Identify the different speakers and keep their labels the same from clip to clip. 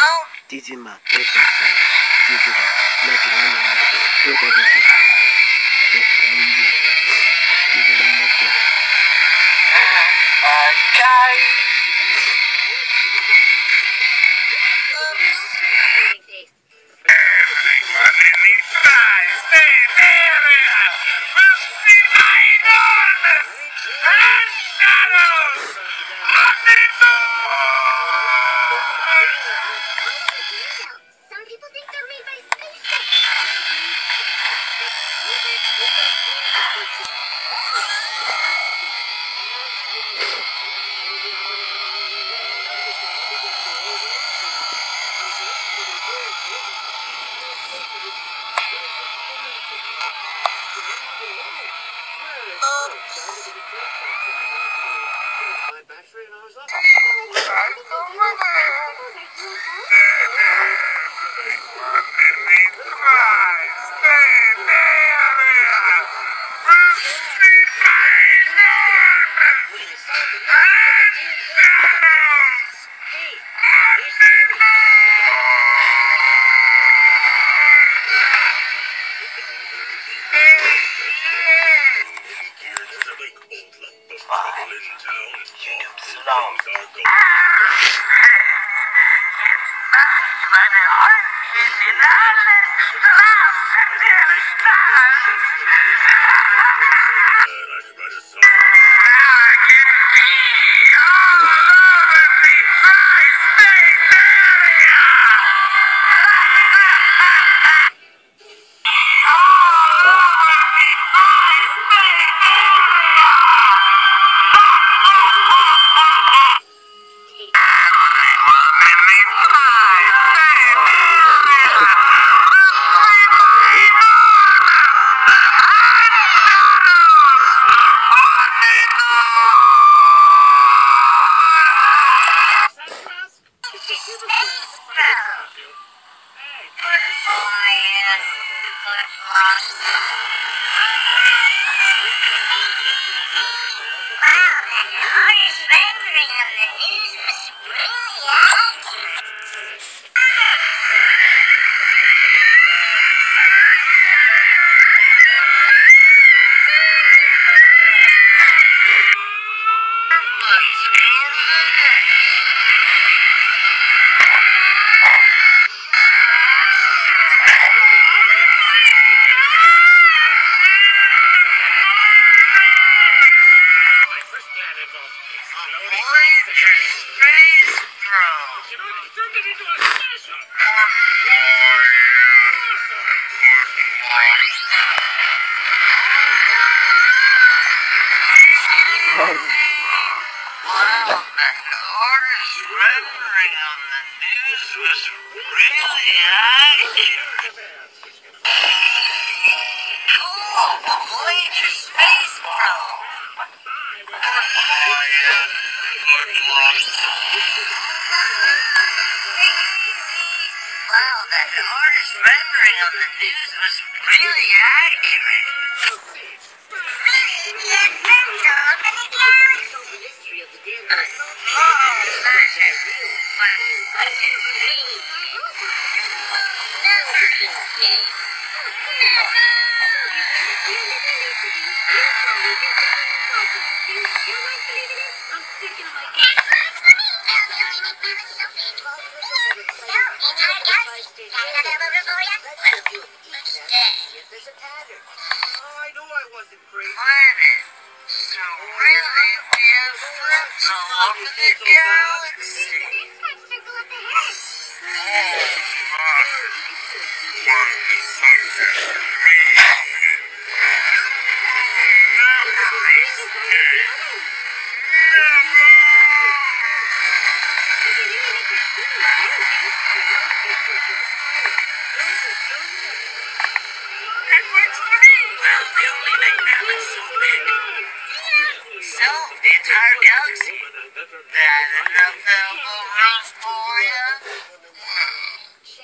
Speaker 1: Digimon, Digimon, 1990's, SaveMedia, Digimon,
Speaker 2: Some people think they're made by spaceships.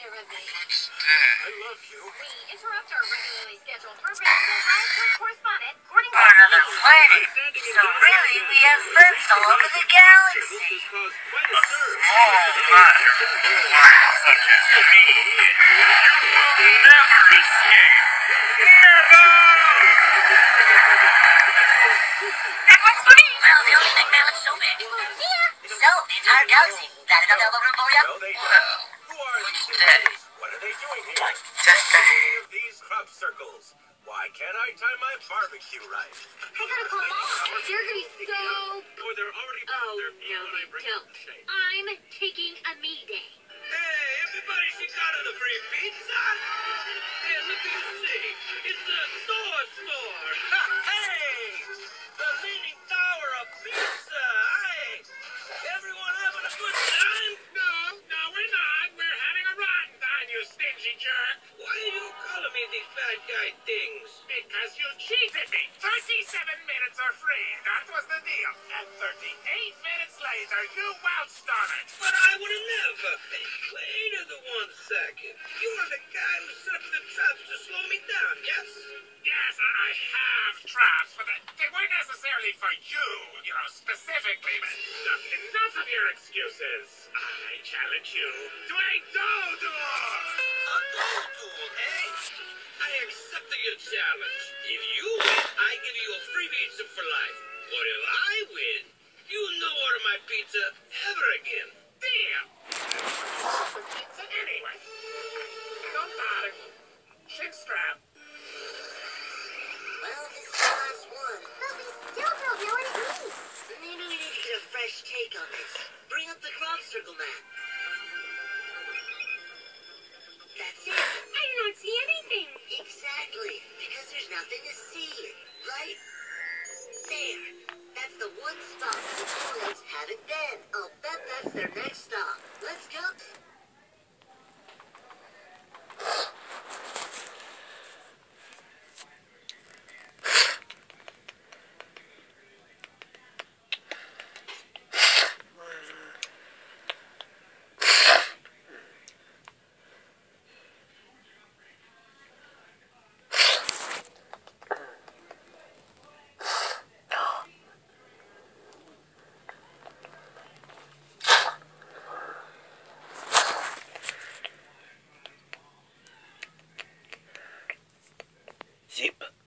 Speaker 2: care of me.
Speaker 3: I love you.
Speaker 2: We interrupt our regularly scheduled program to go live to a correspondent, according to
Speaker 4: Another planet. So really, we have friends all over the galaxy.
Speaker 3: Cause quite a surge.
Speaker 4: Oh my. Such as me will never escape. Never! That one's for me! Well, the only thing now is so big. So, the entire galaxy planted up elbow room for you?
Speaker 3: No, they don't. Who are these things? What are they doing here? These crop circles. Why can't I time my barbecue right?
Speaker 2: I gotta call Mom. They're gonna be so...
Speaker 3: Oh, they're already...
Speaker 2: Oh, no, they don't. I'm taking a me day.
Speaker 3: Hey, everybody, she got her the free pizza. Hey, look what you see. It's a store. Hey, the leaning tower of pizza. Hey, everyone having a good time? No, we're not. We're having a rotten time, you stingy jerk. Why are you calling me these bad guy things? Because you cheated me. 37 minutes are free. That was the deal. And 38 minutes later, you bounced on it. But I would have never. Hey, wait one second. You are the guy who set up the traps to slow me down, yes? Yes, I have traps, but they weren't necessarily for you, specifically. But enough of your excuses. I challenge you to a do-duel. A do-duel, eh? I accept your challenge. If you win, I give you a free pizza for life. But if I win, you no order my pizza ever again.